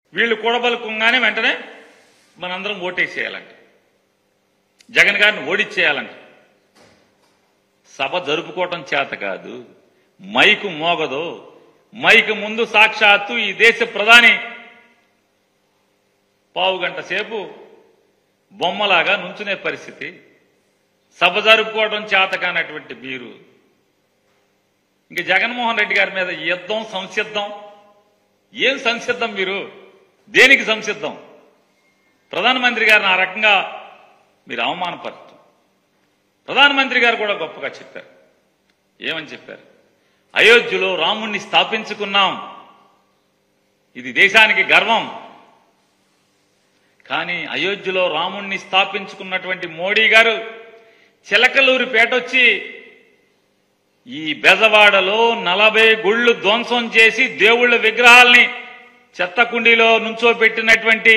వీళ్ళు కూడబలుకుంగానే వెంటనే మనందరం ఓటేసేయాలంట, జగన్ గారిని ఓడిచ్చేయాలంట. సభ జరుపుకోవటం చేత కాదు, మైకు మోగదు. మైకు ముందు సాక్షాత్తు ఈ దేశ ప్రధాని పావుగంట సేపు బొమ్మలాగా నుంచునే పరిస్థితి. సభ జరుపుకోవడం చేత కానటువంటి మీరు ఇంక జగన్మోహన్ రెడ్డి గారి మీద యుద్ధం, సంసిద్ధం. ఏం సంసిద్ధం? మీరు దేనికి సంసిద్ధం? ప్రధానమంత్రి గారిని ఆ రకంగా మీరు అవమానపరచడం. ప్రధానమంత్రి గారు కూడా గొప్పగా చెప్పారు. ఏమని చెప్పారు? అయోధ్యలో రాముణ్ణి స్థాపించుకున్నాం, ఇది దేశానికి గర్వం. కానీ అయోధ్యలో రాముణ్ణి స్థాపించుకున్నటువంటి మోడీ గారు చిలకలూరిపేట వచ్చి ఈ బెజవాడలో 40 గుళ్ళు ధ్వంసం చేసి దేవుళ్ళ విగ్రహాల్ని చెత్తకుండీలో నుంచోబెట్టినటువంటి,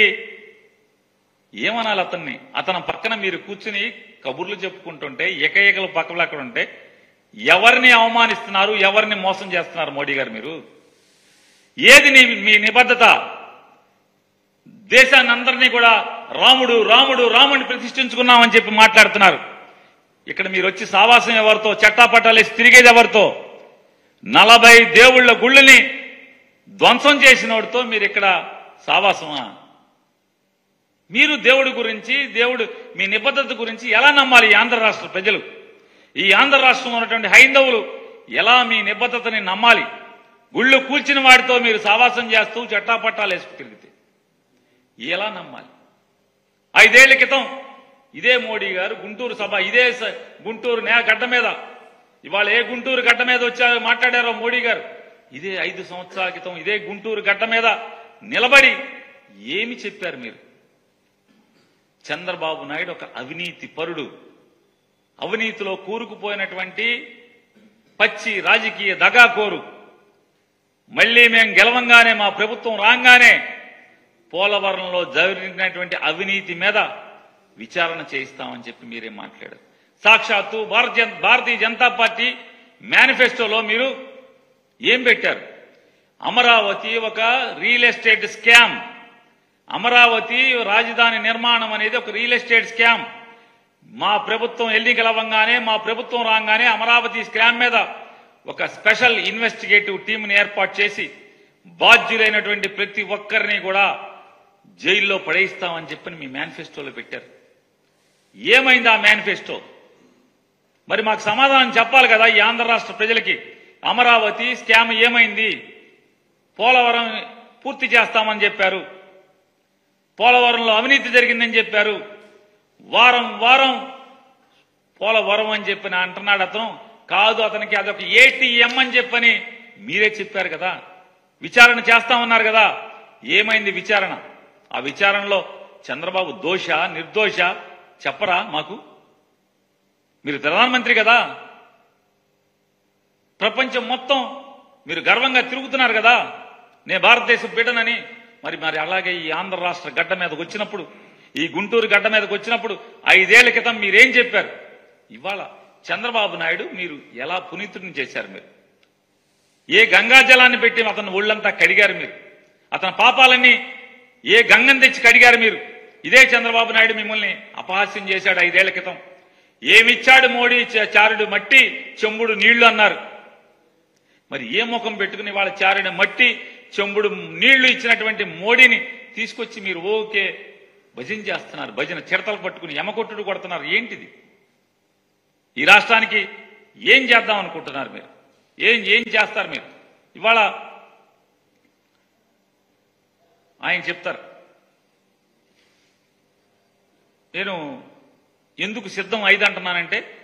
ఏమనాలి అతన్ని? అతని పక్కన మీరు కూర్చుని కబుర్లు చెప్పుకుంటుంటే, ఏకైకలు పక్కలు అక్కడ ఉంటే ఎవరిని అవమానిస్తున్నారు, ఎవరిని మోసం చేస్తున్నారు మోడీ గారు? మీరు ఏది మీ నిబద్ధత? దేశాన్ని అందరినీ కూడా రాముడు రాముడు రాముడిని ప్రతిష్ఠించుకున్నామని చెప్పి మాట్లాడుతున్నారు. ఇక్కడ మీరు వచ్చి సావాసం ఎవరితో, చట్టాపట్టాలేసి తిరిగేది ఎవరితో? 40 దేవుళ్ల గుళ్ళని ధ్వంసం చేసినోడితో మీరు ఇక్కడ సావాసమా? మీరు దేవుడి గురించి, దేవుడు మీ నిబద్ధత గురించి ఎలా నమ్మాలి ఈ ఆంధ్ర రాష్ట్ర ప్రజలు? ఈ ఆంధ్ర రాష్ట్రంలో ఉన్నటువంటి హైందవులు ఎలా మీ నిబద్ధతని నమ్మాలి? గుళ్ళు కూల్చిన వాడితో మీరు సావాసం చేస్తూ చట్టాపట్టాలు వేసుకు తిరిగితే ఎలా నమ్మాలి? 5 ఏళ్ల క్రితం ఇదే మోడీ గారు గుంటూరు సభ, ఇదే గుంటూరు గడ్డ మీద, ఇవాళ ఏ గుంటూరు గడ్డ మీద వచ్చారో మాట్లాడారో మోడీ గారు, ఇదే 5 సంవత్సరాల క్రితం ఇదే గుంటూరు గడ్డ మీద నిలబడి ఏమి చెప్పారు మీరు? చంద్రబాబు నాయుడు ఒక అవినీతి పరుడు, అవినీతిలో కూరుకుపోయినటువంటి పచ్చి రాజకీయ దగాకోరు. మళ్లీ మేం గెలవంగానే, మా ప్రభుత్వం రాగానే పోలవరంలో జరిగినటువంటి అవినీతి మీద విచారణ చేయిస్తామని చెప్పి మీరేం మాట్లాడారు? సాక్షాత్తు భారతీయ జనతా పార్టీ మేనిఫెస్టోలో మీరు ఏం పెట్టారు? అమరావతి ఒక రియల్ ఎస్టేట్ స్కామ్, అమరావతి రాజధాని నిర్మాణం అనేది ఒక రియల్ ఎస్టేట్ స్కామ్. మా ప్రభుత్వం ఎన్నికలవ్వగానే, మా ప్రభుత్వం రాగానే అమరావతి స్కామ్ మీద ఒక స్పెషల్ ఇన్వెస్టిగేటివ్ టీంని ఏర్పాటు చేసి బాధ్యులైనటువంటి ప్రతి ఒక్కరిని కూడా జైల్లో పడేయిస్తామని చెప్పని మీ మేనిఫెస్టోలో పెట్టారు. ఏమైంది ఆ మేనిఫెస్టో? మరి మాకు సమాధానం చెప్పాలి కదా ఈ ఆంధ్ర రాష్ట్ర ప్రజలకి. అమరావతి స్కామ్ ఏమైంది? పోలవరం పూర్తి చేస్తామని చెప్పారు, పోలవరంలో అవినీతి జరిగిందని చెప్పారు, వారం వారం పోలవరం అని చెప్పని అంటున్నాడు అతను. కాదు, అతనికి అదొక ఏటీఎం అని చెప్పని మీరే చెప్పారు కదా. విచారణ చేస్తామన్నారు కదా. ఏమైంది విచారణ? ఆ విచారణలో చంద్రబాబు దోష నిర్దోష చెప్పరా మాకు? మీరు ప్రధానమంత్రి కదా, ప్రపంచం మొత్తం మీరు గర్వంగా తిరుగుతున్నారు కదా, నేను భారతదేశం బిడ్డనని. మరి అలాగే ఈ ఆంధ్ర రాష్ట్ర గడ్డ మీదకి వచ్చినప్పుడు, ఈ గుంటూరు గడ్డ మీదకి వచ్చినప్పుడు 5 ఏళ్ల క్రితం మీరేం చెప్పారు? ఇవాళ చంద్రబాబు నాయుడు మీరు ఎలా పునీతుడిని చేశారు? మీరు ఏ గంగా జలాన్ని పెట్టి అతను ఒళ్ళంతా కడిగారు? మీరు అతని పాపాలన్నీ ఏ గంగను తెచ్చి కడిగారు? మీరు ఇదే చంద్రబాబు నాయుడు మిమ్మల్ని అపహాస్యం చేశాడు 5 ఏళ్ల క్రితం. ఏమిచ్చాడు మోడీ? చారుడు మట్టి చెంబుడు నీళ్లు అన్నారు. మరి ఏ ముఖం పెట్టుకుని వాళ్ళ చారుడు మట్టి చెంబుడు నీళ్లు ఇచ్చినటువంటి మోడీని తీసుకొచ్చి మీరు ఓకే భజన చేస్తున్నారు? భజన చిరతలు పట్టుకుని యమకొట్టుడు కొడుతున్నారు. ఏంటిది? ఈ రాష్ట్రానికి ఏం చేద్దాం అనుకుంటున్నారు మీరు? ఏం చేస్తారు మీరు? ఇవాళ ఆయన చెప్తారు, నేను ఎందుకు సిద్ధం 5 అంటున్నానంటే